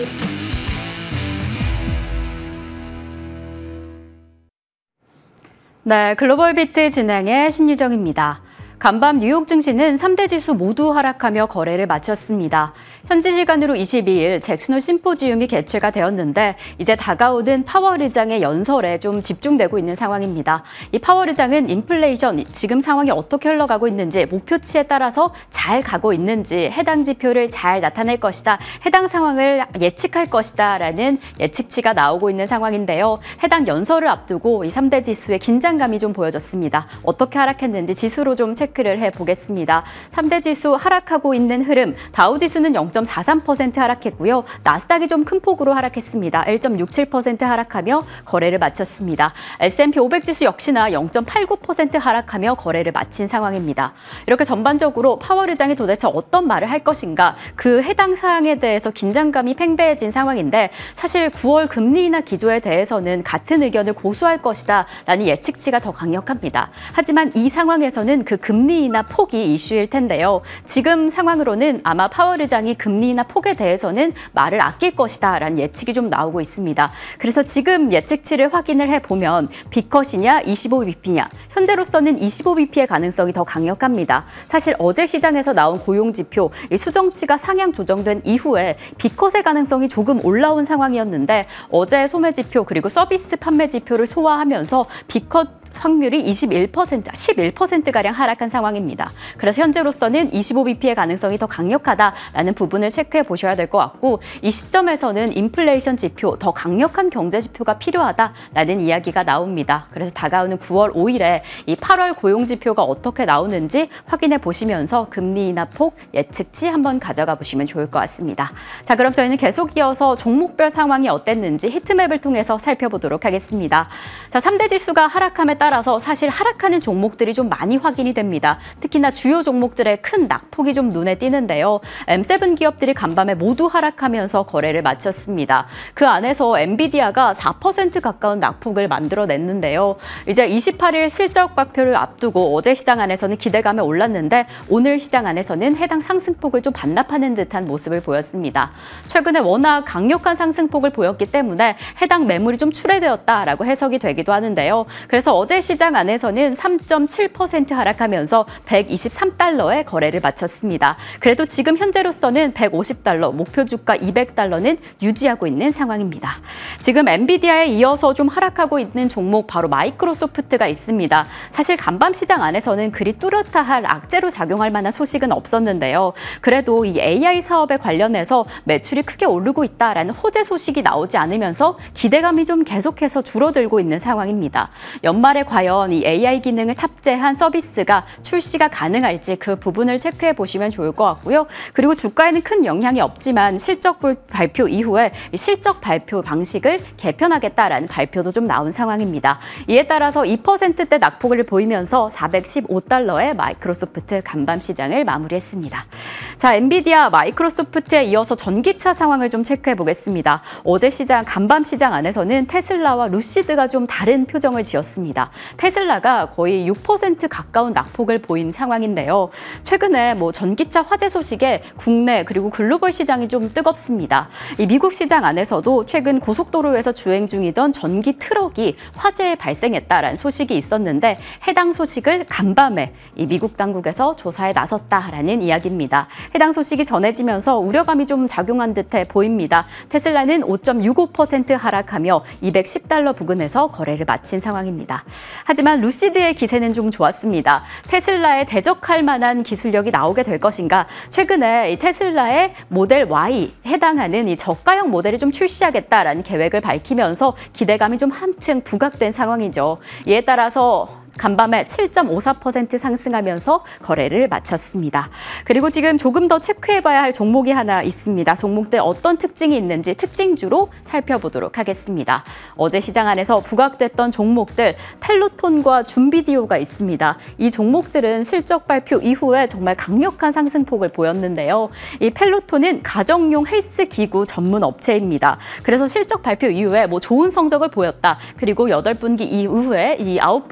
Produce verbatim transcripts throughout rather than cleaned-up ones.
네, 글로벌 비트 진행의 신유정입니다. 간밤 뉴욕 증시는 삼 대 지수 모두 하락하며 거래를 마쳤습니다. 현지 시간으로 이십이일 잭슨 홀 심포지움이 개최가 되었는데 이제 다가오는 파월 의장의 연설에 좀 집중되고 있는 상황입니다. 이 파월 의장은 인플레이션, 지금 상황이 어떻게 흘러가고 있는지, 목표치에 따라서 잘 가고 있는지, 해당 지표를 잘 나타낼 것이다, 해당 상황을 예측할 것이다 라는 예측치가 나오고 있는 상황인데요. 해당 연설을 앞두고 이 삼 대 지수의 긴장감이 좀 보여졌습니다. 어떻게 하락했는지 지수로 좀 체크를 해보겠습니다. 삼 대 지수 하락하고 있는 흐름, 다우지수는 영 점 사삼 퍼센트 하락했고요. 나스닥이 좀 큰 폭으로 하락했습니다. 일 점 육칠 퍼센트 하락하며 거래를 마쳤습니다. 에스 앤 피 오백 지수 역시나 영 점 팔구 퍼센트 하락하며 거래를 마친 상황입니다. 이렇게 전반적으로 파월 의장이 도대체 어떤 말을 할 것인가, 그 해당 사항에 대해서 긴장감이 팽배해진 상황인데, 사실 구월 금리 인하 기조에 대해서는 같은 의견을 고수할 것이다 라는 예측치가 더 강력합니다. 하지만 이 상황에서는 그 금리 인하 폭이 이슈일 텐데요. 지금 상황으로는 아마 파월 의장이 금리 인하 폭에 대해서는 말을 아낄 것이다 라는 예측이 좀 나오고 있습니다. 그래서 지금 예측치를 확인을 해보면 B컷이냐 이십오 비피냐, 현재로서는 이십오 비피의 가능성이 더 강력합니다. 사실 어제 시장에서 나온 고용지표, 이 수정치가 상향 조정된 이후에 B컷의 가능성이 조금 올라온 상황이었는데, 어제 소매지표 그리고 서비스 판매지표를 소화하면서 B컷 확률이 이십일 퍼센트, 십일 퍼센트가량 하락한 상황입니다. 그래서 현재로서는 이십오 비피의 가능성이 더 강력하다라는 부분을 체크해 보셔야 될 것 같고, 이 시점에서는 인플레이션 지표, 더 강력한 경제 지표가 필요하다라는 이야기가 나옵니다. 그래서 다가오는 구월 오일에 이 팔월 고용 지표가 어떻게 나오는지 확인해 보시면서 금리 인하 폭 예측치 한번 가져가 보시면 좋을 것 같습니다. 자, 그럼 저희는 계속 이어서 종목별 상황이 어땠는지 히트맵을 통해서 살펴보도록 하겠습니다. 자, 삼 대 지수가 하락함에 따라서 사실 하락하는 종목들이 좀 많이 확인이 됩니다. 특히나 주요 종목들의 큰 낙폭이 좀 눈에 띄는데요. 엠 세븐 기업들이 간밤에 모두 하락하면서 거래를 마쳤습니다. 그 안에서 엔비디아가 사 퍼센트 가까운 낙폭을 만들어냈는데요. 이제 이십팔일 실적 발표를 앞두고 어제 시장 안에서는 기대감에 올랐는데, 오늘 시장 안에서는 해당 상승폭을 좀 반납하는 듯한 모습을 보였습니다. 최근에 워낙 강력한 상승폭을 보였기 때문에 해당 매물이 좀 출회되었다라고 해석이 되기도 하는데요. 그래서 어제 시장 안에서는 삼 점 칠 퍼센트 하락하면서 백이십삼 달러에 거래를 마쳤습니다. 그래도 지금 현재로서는 백오십 달러, 목표 주가 이백 달러는 유지하고 있는 상황입니다. 지금 엔비디아에 이어서 좀 하락하고 있는 종목 바로 마이크로소프트가 있습니다. 사실 간밤 시장 안에서는 그리 뚜렷하 할 악재로 작용할 만한 소식은 없었는데요. 그래도 이 에이아이 사업에 관련해서 매출이 크게 오르고 있다라는 호재 소식이 나오지 않으면서 기대감이 좀 계속해서 줄어들고 있는 상황입니다. 연말에 과연 이 에이아이 기능을 탑재한 서비스가 출시가 가능할지 그 부분을 체크해 보시면 좋을 것 같고요. 그리고 주가에는 큰 영향이 없지만 실적 발표 이후에 실적 발표 방식을 개편하겠다라는 발표도 좀 나온 상황입니다. 이에 따라서 이 퍼센트대 낙폭을 보이면서 사백십오 달러에 마이크로소프트 간밤 시장을 마무리했습니다. 자, 엔비디아, 마이크로소프트에 이어서 전기차 상황을 좀 체크해 보겠습니다. 어제 시장, 간밤 시장 안에서는 테슬라와 루시드가 좀 다른 표정을 지었습니다. 테슬라가 거의 육 퍼센트 가까운 낙폭을 보인 상황인데요. 최근에 뭐 전기차 화재 소식에 국내 그리고 글로벌 시장이 좀 뜨겁습니다. 이 미국 시장 안에서도 최근 고속도로에서 주행 중이던 전기 트럭이 화재에 발생했다라는 소식이 있었는데, 해당 소식을 간밤에 이 미국 당국에서 조사에 나섰다라는 이야기입니다. 해당 소식이 전해지면서 우려감이 좀 작용한 듯해 보입니다. 테슬라는 오 점 육오 퍼센트 하락하며 이백십 달러 부근에서 거래를 마친 상황입니다. 하지만 루시드의 기세는 좀 좋았습니다. 테슬라에 대적할 만한 기술력이 나오게 될 것인가? 최근에 이 테슬라의 모델 Y 해당하는 이 저가형 모델을 좀 출시하겠다라는 계획을 밝히면서 기대감이 좀 한층 부각된 상황이죠. 이에 따라서 간밤에 칠 점 오사 퍼센트 상승하면서 거래를 마쳤습니다. 그리고 지금 조금 더 체크해봐야 할 종목이 하나 있습니다. 종목들 어떤 특징이 있는지 특징주로 살펴보도록 하겠습니다. 어제 시장 안에서 부각됐던 종목들, 펠로톤과 줌비디오가 있습니다. 이 종목들은 실적 발표 이후에 정말 강력한 상승폭을 보였는데요. 이 펠로톤은 가정용 헬스 기구 전문 업체입니다. 그래서 실적 발표 이후에 뭐 좋은 성적을 보였다. 그리고 여덟 분기 이후에 이 아홉 분기 만에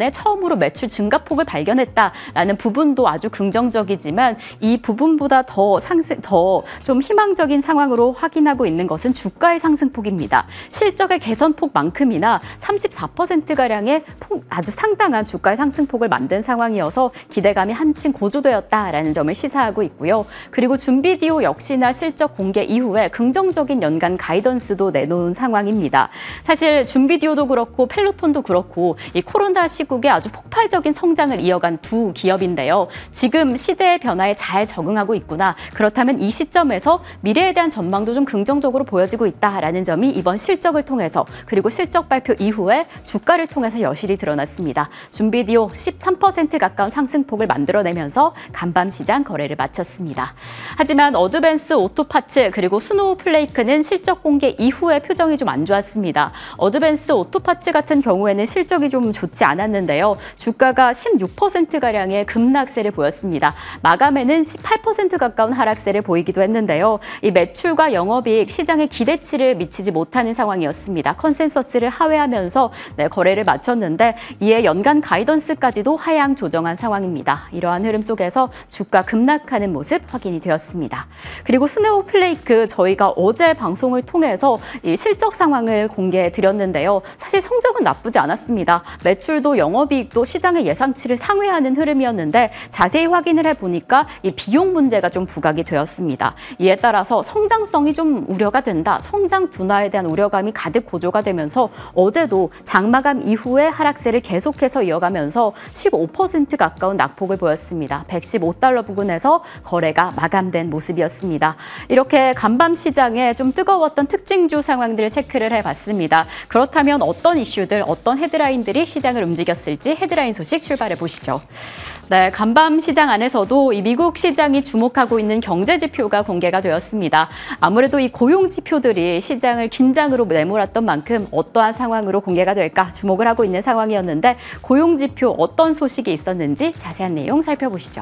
만에 처음으로 매출 증가폭을 발견했다라는 부분도 아주 긍정적이지만 이 부분보다 더 상승, 더 좀 희망적인 상황으로 확인하고 있는 것은 주가의 상승폭입니다. 실적의 개선폭만큼이나 삼십사 퍼센트가량의 아주 상당한 주가의 상승폭을 만든 상황이어서 기대감이 한층 고조되었다라는 점을 시사하고 있고요. 그리고 준비디오 역시나 실적 공개 이후에 긍정적인 연간 가이던스도 내놓은 상황입니다. 사실 준비디오도 그렇고 펠로톤도 그렇고 이 코로나 시국에 아주 폭발적인 성장을 이어간 두 기업인데요. 지금 시대의 변화에 잘 적응하고 있구나. 그렇다면 이 시점에서 미래에 대한 전망도 좀 긍정적으로 보여지고 있다라는 점이 이번 실적을 통해서 그리고 실적 발표 이후에 주가를 통해서 여실히 드러났습니다. 준비디오 십삼 퍼센트 가까운 상승폭을 만들어내면서 간밤 시장 거래를 마쳤습니다. 하지만 어드밴스 오토파츠 그리고 스노우플레이크는 실적 공개 이후에 표정이 좀 안 좋았습니다. 어드밴스 오토파츠 같은 경우에는 실적이 좀 좋지 않았는데요. 주가가 십육 퍼센트가량의 급락세를 보였습니다. 마감에는 십팔 퍼센트 가까운 하락세를 보이기도 했는데요. 이 매출과 영업이익, 시장의 기대치를 미치지 못하는 상황이었습니다. 컨센서스를 하회하면서 네, 거래를 마쳤는데 이에 연간 가이던스까지도 하향 조정한 상황입니다. 이러한 흐름 속에서 주가 급락하는 모습 확인이 되었습니다. 그리고 스노우플레이크 저희가 어제 방송을 통해서 이 실적 상황을 공개해 드렸는데요. 사실 성적은 나쁘지 않았습니다. 매출도 영업이익도 시장의 예상치를 상회하는 흐름이었는데 자세히 확인을 해보니까 이 비용 문제가 좀 부각이 되었습니다. 이에 따라서 성장성이 좀 우려가 된다. 성장 둔화에 대한 우려감이 가득 고조가 되면서 어제도 장마감 이후에 하락세를 계속해서 이어가면서 십오 퍼센트 가까운 낙폭을 보였습니다. 백십오 달러 부근에서 거래가 마감된 모습이었습니다. 이렇게 간밤 시장에 좀 뜨거웠던 특징주 상황들을 체크를 해봤습니다. 그렇다면 어떤 이슈들, 어떤 헤드라인들이 시장을 움직였을지 헤드라인 소식 출발해 보시죠. 네, 간밤 시장 안에서도 이 미국 시장이 주목하고 있는 경제 지표가 공개가 되었습니다. 아무래도 이 고용 지표들이 시장을 긴장으로 내몰았던 만큼 어떠한 상황으로 공개가 될까 주목을 하고 있는 상황이었는데 고용 지표 어떤 소식이 있었는지 자세한 내용 살펴보시죠.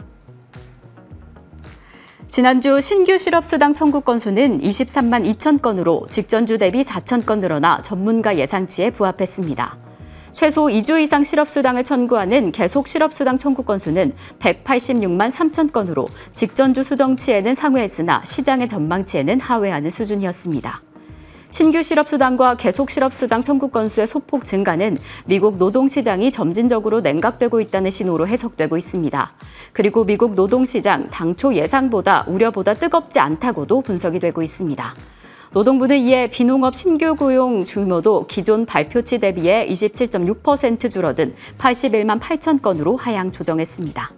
지난주 신규 실업수당 청구 건수는 이십삼만 이천 건으로 직전주 대비 사천 건 늘어나 전문가 예상치에 부합했습니다. 최소 이 주 이상 실업수당을 청구하는 계속 실업수당 청구 건수는 백팔십육만 삼천 건으로 직전주 수정치에는 상회했으나 시장의 전망치에는 하회하는 수준이었습니다. 신규 실업수당과 계속 실업수당 청구 건수의 소폭 증가는 미국 노동시장이 점진적으로 냉각되고 있다는 신호로 해석되고 있습니다. 그리고 미국 노동시장 당초 예상보다 우려보다 뜨겁지 않다고도 분석이 되고 있습니다. 노동부는 이에 비농업 신규 고용 규모도 기존 발표치 대비해 이십칠 점 육 퍼센트 줄어든 팔십일만 팔천 건으로 하향 조정했습니다.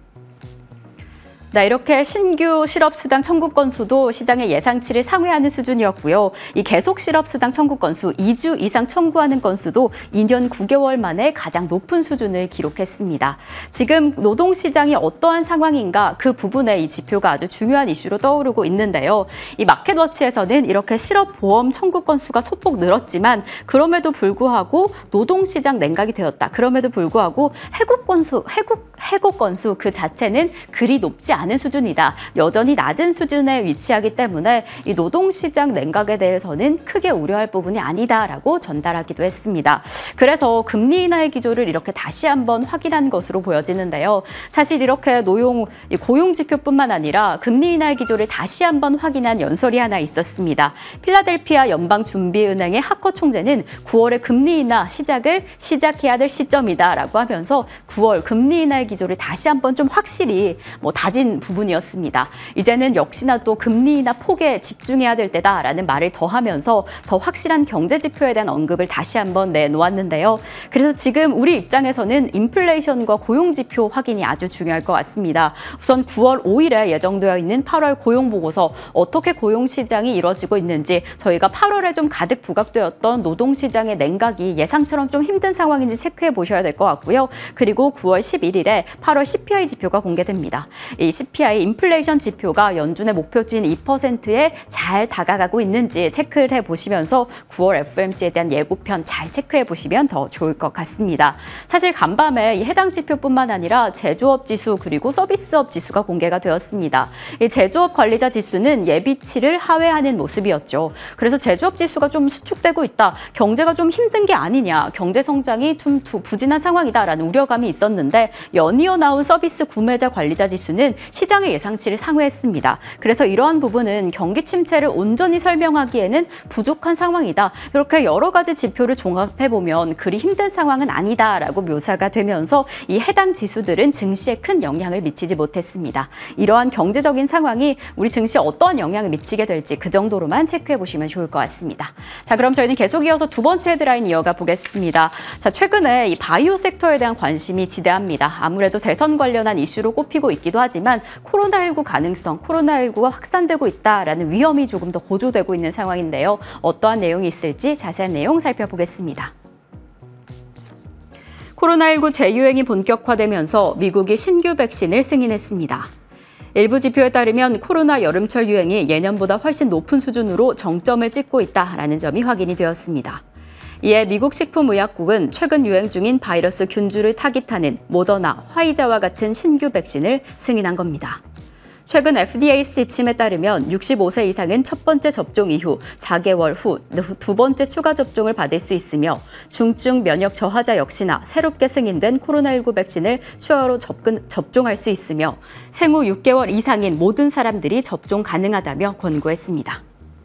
네, 이렇게 신규 실업수당 청구 건수도 시장의 예상치를 상회하는 수준이었고요. 이 계속 실업수당 청구 건수 이 주 이상 청구하는 건수도 이 년 구 개월 만에 가장 높은 수준을 기록했습니다. 지금 노동시장이 어떠한 상황인가 그 부분에 이 지표가 아주 중요한 이슈로 떠오르고 있는데요. 이 마켓워치에서는 이렇게 실업보험 청구 건수가 소폭 늘었지만 그럼에도 불구하고 노동시장 냉각이 되었다. 그럼에도 불구하고 해고 건수, 해고, 해고 건수 그 자체는 그리 높지 않습니다. 않은 수준이다. 여전히 낮은 수준에 위치하기 때문에 이 노동시장 냉각에 대해서는 크게 우려할 부분이 아니다라고 전달하기도 했습니다. 그래서 금리 인하의 기조를 이렇게 다시 한번 확인한 것으로 보여지는데요. 사실 이렇게 노용, 고용 지표뿐만 아니라 금리 인하의 기조를 다시 한번 확인한 연설이 하나 있었습니다. 필라델피아 연방준비은행의 하커 총재는 구월에 금리 인하 시작을 시작해야 될 시점이다라고 하면서 구월 금리 인하의 기조를 다시 한번 좀 확실히 뭐 다진 부분이었습니다. 이제는 역시나 또 금리 인하 폭에 집중해야 될 때다라는 말을 더하면서 더 확실한 경제 지표에 대한 언급을 다시 한번 내놓았는데요. 그래서 지금 우리 입장에서는 인플레이션과 고용 지표 확인이 아주 중요할 것 같습니다. 우선 구월 오일에 예정되어 있는 팔월 고용 보고서 어떻게 고용 시장이 이루어지고 있는지 저희가 팔월에 좀 가득 부각되었던 노동 시장의 냉각이 예상처럼 좀 힘든 상황인지 체크해 보셔야 될 것 같고요. 그리고 구월 십일일에 팔월 씨피아이 지표가 공개됩니다. 이 씨피아이 인플레이션 지표가 연준의 목표치인 이 퍼센트에 잘 다가가고 있는지 체크를 해보시면서 구월 에프오엠씨에 대한 예고편 잘 체크해보시면 더 좋을 것 같습니다. 사실 간밤에 이 해당 지표뿐만 아니라 제조업 지수 그리고 서비스업 지수가 공개가 되었습니다. 이 제조업 관리자 지수는 예비치를 하회하는 모습이었죠. 그래서 제조업 지수가 좀 수축되고 있다. 경제가 좀 힘든 게 아니냐. 경제 성장이 좀 부진한 상황이다라는 우려감이 있었는데 연이어 나온 서비스 구매자 관리자 지수는 시장의 예상치를 상회했습니다. 그래서 이러한 부분은 경기 침체를 온전히 설명하기에는 부족한 상황이다. 이렇게 여러 가지 지표를 종합해보면 그리 힘든 상황은 아니다라고 묘사가 되면서 이 해당 지수들은 증시에 큰 영향을 미치지 못했습니다. 이러한 경제적인 상황이 우리 증시에 어떠한 영향을 미치게 될지 그 정도로만 체크해보시면 좋을 것 같습니다. 자, 그럼 저희는 계속 이어서 두 번째 헤드라인 이어가 보겠습니다. 자, 최근에 이 바이오 섹터에 대한 관심이 지대합니다. 아무래도 대선 관련한 이슈로 꼽히고 있기도 하지만 코로나십구 가능성, 코로나십구가 확산되고 있다라는 위험이 조금 더 고조되고 있는 상황인데요. 어떠한 내용이 있을지 자세한 내용 살펴보겠습니다. 코로나십구 재유행이 본격화되면서 미국이 신규 백신을 승인했습니다. 일부 지표에 따르면 코로나 여름철 유행이 예년보다 훨씬 높은 수준으로 정점을 찍고 있다라는 점이 확인이 되었습니다. 이에 미국 식품의약국은 최근 유행 중인 바이러스 균주를 타깃하는 모더나, 화이자와 같은 신규 백신을 승인한 겁니다. 최근 에프디에이 지침에 따르면 육십오 세 이상은 첫 번째 접종 이후 사 개월 후 두 번째 추가 접종을 받을 수 있으며 중증 면역 저하자 역시나 새롭게 승인된 코로나십구 백신을 추가로 접근, 접종할 수 있으며 생후 육 개월 이상인 모든 사람들이 접종 가능하다며 권고했습니다.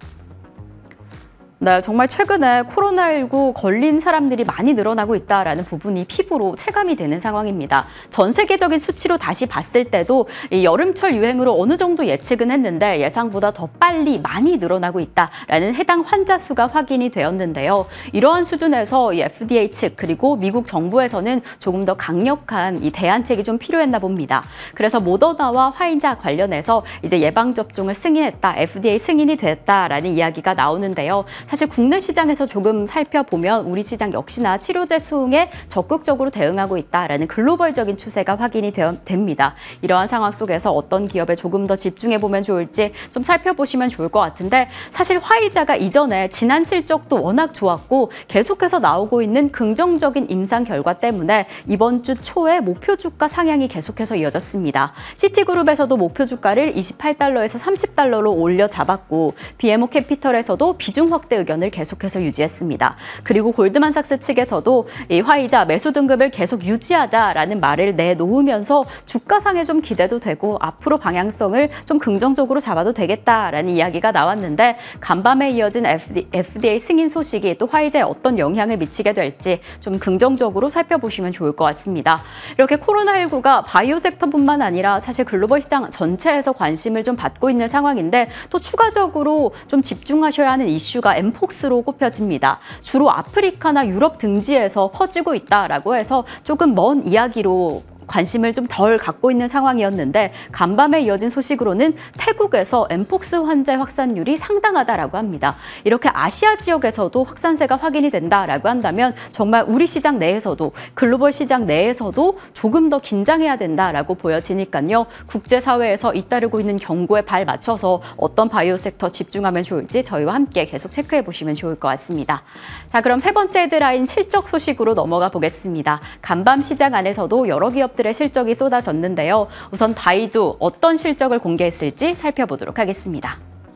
네, 정말 최근에 코로나십구 걸린 사람들이 많이 늘어나고 있다라는 부분이 피부로 체감이 되는 상황입니다. 전 세계적인 수치로 다시 봤을 때도 이 여름철 유행으로 어느 정도 예측은 했는데 예상보다 더 빨리 많이 늘어나고 있다라는 해당 환자 수가 확인이 되었는데요. 이러한 수준에서 이 에프디에이 측 그리고 미국 정부에서는 조금 더 강력한 이 대안책이 좀 필요했나 봅니다. 그래서 모더나와 화이자 관련해서 이제 예방접종을 승인했다, 에프디에이 승인이 됐다라는 이야기가 나오는데요. 사실 국내 시장에서 조금 살펴보면 우리 시장 역시나 치료제 수응에 적극적으로 대응하고 있다라는 글로벌적인 추세가 확인이 되, 됩니다. 이러한 상황 속에서 어떤 기업에 조금 더 집중해보면 좋을지 좀 살펴보시면 좋을 것 같은데 사실 화이자가 이전에 지난 실적도 워낙 좋았고 계속해서 나오고 있는 긍정적인 임상 결과 때문에 이번 주 초에 목표 주가 상향이 계속해서 이어졌습니다. 시티그룹에서도 목표 주가를 이십팔 달러에서 삼십 달러로 올려 잡았고 비엠오 캐피털에서도 비중 확대 의견을 계속해서 유지했습니다. 그리고 골드만삭스 측에서도 이 화이자 매수 등급을 계속 유지하자라는 말을 내놓으면서 주가상에 좀 기대도 되고 앞으로 방향성을 좀 긍정적으로 잡아도 되겠다라는 이야기가 나왔는데 간밤에 이어진 에프디에이 승인 소식이 또 화이자에 어떤 영향을 미치게 될지 좀 긍정적으로 살펴보시면 좋을 것 같습니다. 이렇게 코로나십구가 바이오 섹터뿐만 아니라 사실 글로벌 시장 전체에서 관심을 좀 받고 있는 상황인데 또 추가적으로 좀 집중하셔야 하는 이슈가 엠폭스로 꼽혀집니다. 주로 아프리카나 유럽 등지에서 퍼지고 있다라고 해서 조금 먼 이야기로 관심을 좀 덜 갖고 있는 상황이었는데 간밤에 이어진 소식으로는 태국에서 엠폭스 환자 확산율이 상당하다라고 합니다. 이렇게 아시아 지역에서도 확산세가 확인이 된다라고 한다면 정말 우리 시장 내에서도 글로벌 시장 내에서도 조금 더 긴장해야 된다라고 보여지니까요. 국제사회에서 잇따르고 있는 경고에 발 맞춰서 어떤 바이오 섹터 집중하면 좋을지 저희와 함께 계속 체크해 보시면 좋을 것 같습니다. 자, 그럼 세 번째 헤드라인 실적 소식으로 넘어가 보겠습니다. 간밤 시장 안에서도 여러 기업 들의 실적이 쏟아졌는데요. 우선 바이두 어떤 실적을 공개했을지 살펴보도록 하겠습니다.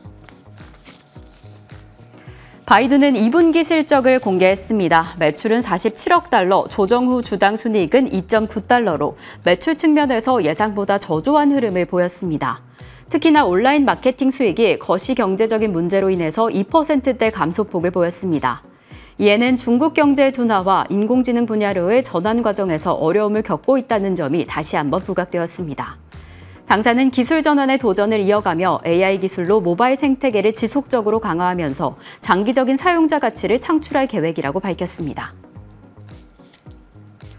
바이두는 이 분기 실적을 공개했습니다. 매출은 사십칠억 달러, 조정 후 주당 순이익은 이 점 구 달러로 매출 측면에서 예상보다 저조한 흐름을 보였습니다. 특히나 온라인 마케팅 수익이 거시 경제적인 문제로 인해서 이 퍼센트대 감소폭을 보였습니다. 이에는 중국 경제 둔화와 인공지능 분야로의 전환 과정에서 어려움을 겪고 있다는 점이 다시 한번 부각되었습니다. 당사는 기술 전환의 도전을 이어가며 에이아이 기술로 모바일 생태계를 지속적으로 강화하면서 장기적인 사용자 가치를 창출할 계획이라고 밝혔습니다.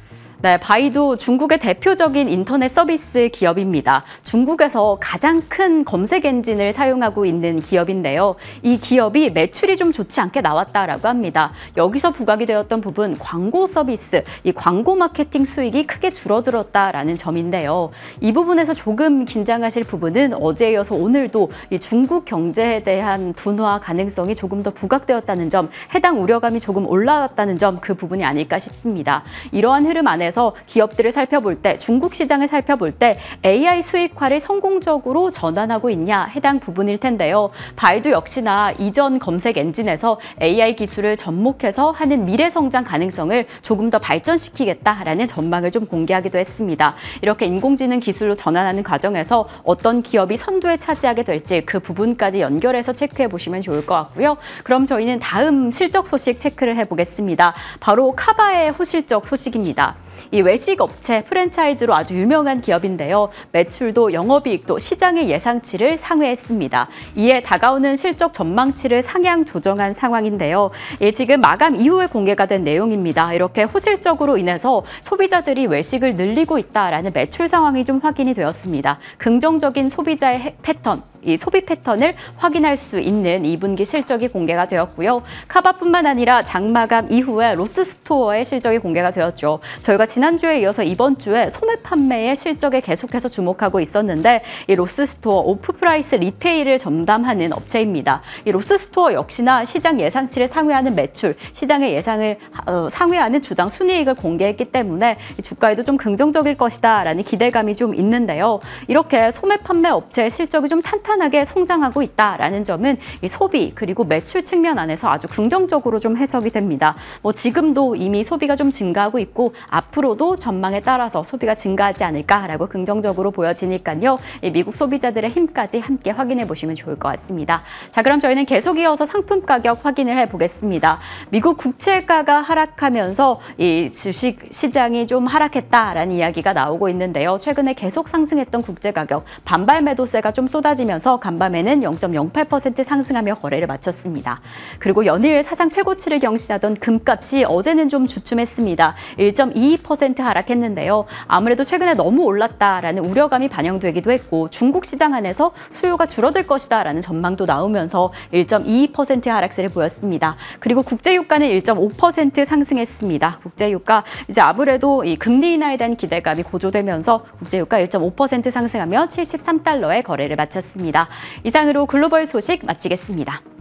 네, 바이두 중국의 대표적인 인터넷 서비스 기업입니다. 중국에서 가장 큰 검색 엔진을 사용하고 있는 기업인데요. 이 기업이 매출이 좀 좋지 않게 나왔다라고 합니다. 여기서 부각이 되었던 부분, 광고 서비스, 이 광고 마케팅 수익이 크게 줄어들었다라는 점인데요. 이 부분에서 조금 긴장하실 부분은 어제에 이어서 오늘도 이 중국 경제에 대한 둔화 가능성이 조금 더 부각되었다는 점, 해당 우려감이 조금 올라왔다는 점, 그 부분이 아닐까 싶습니다. 이러한 흐름 안에서 기업들을 살펴볼 때, 중국 시장을 살펴볼 때 에이아이 수익화를 성공적으로 전환하고 있냐, 해당 부분일 텐데요. 바이두 역시나 이전 검색 엔진에서 에이아이 기술을 접목해서 하는 미래 성장 가능성을 조금 더 발전시키겠다라는 전망을 좀 공개하기도 했습니다. 이렇게 인공지능 기술로 전환하는 과정에서 어떤 기업이 선두에 차지하게 될지 그 부분까지 연결해서 체크해 보시면 좋을 것 같고요. 그럼 저희는 다음 실적 소식 체크를 해보겠습니다. 바로 카바의 호실적 소식입니다. 이 외식 업체 프랜차이즈로 아주 유명한 기업인데요. 매출도 영업이익도 시장의 예상치를 상회했습니다. 이에 다가오는 실적 전망치를 상향 조정한 상황인데요. 예, 지금 마감 이후에 공개가 된 내용입니다. 이렇게 호실적으로 인해서 소비자들이 외식을 늘리고 있다라는 매출 상황이 좀 확인이 되었습니다. 긍정적인 소비자의 패턴, 이 소비 패턴을 확인할 수 있는 이 분기 실적이 공개가 되었고요. 카바뿐만 아니라 장마감 이후에 로스스토어의 실적이 공개가 되었죠. 저희가 지난주에 이어서 이번 주에 소매 판매의 실적에 계속해서 주목하고 있었는데 이 로스스토어 오프프라이스 리테일을 전담하는 업체입니다. 이 로스스토어 역시나 시장 예상치를 상회하는 매출, 시장의 예상을 어, 상회하는 주당 순이익을 공개했기 때문에 이 주가에도 좀 긍정적일 것이다라는 기대감이 좀 있는데요. 이렇게 소매 판매 업체의 실적이 좀 탄탄하게 성장하고 있다라는 점은 이 소비 그리고 매출 측면 안에서 아주 긍정적으로 좀 해석이 됩니다. 뭐 지금도 이미 소비가 좀 증가하고 있고 앞으로도 전망에 따라서 소비가 증가하지 않을까라고 긍정적으로 보여지니까요. 이 미국 소비자들의 힘까지 함께 확인해 보시면 좋을 것 같습니다. 자, 그럼 저희는 계속 이어서 상품 가격 확인을 해보겠습니다. 미국 국채가가 하락하면서 이 주식 시장이 좀 하락했다라는 이야기가 나오고 있는데요. 최근에 계속 상승했던 국제 가격, 반발 매도세가 좀 쏟아지면서 간밤에는 영 점 영팔 퍼센트 상승하며 거래를 마쳤습니다. 그리고 연일 사상 최고치를 경신하던 금값이 어제는 좀 주춤했습니다. 일 점 이이 퍼센트 하락했는데요. 아무래도 최근에 너무 올랐다라는 우려감이 반영되기도 했고 중국 시장 안에서 수요가 줄어들 것이다라는 전망도 나오면서 일 점 이이 퍼센트 하락세를 보였습니다. 그리고 국제유가는 일 점 오 퍼센트 상승했습니다. 국제유가 이제 아무래도 이 금리 인하에 대한 기대감이 고조되면서 국제유가 일 점 오 퍼센트 상승하며 칠십삼 달러에 거래를 마쳤습니다. 이상으로 글로벌 소식 마치겠습니다.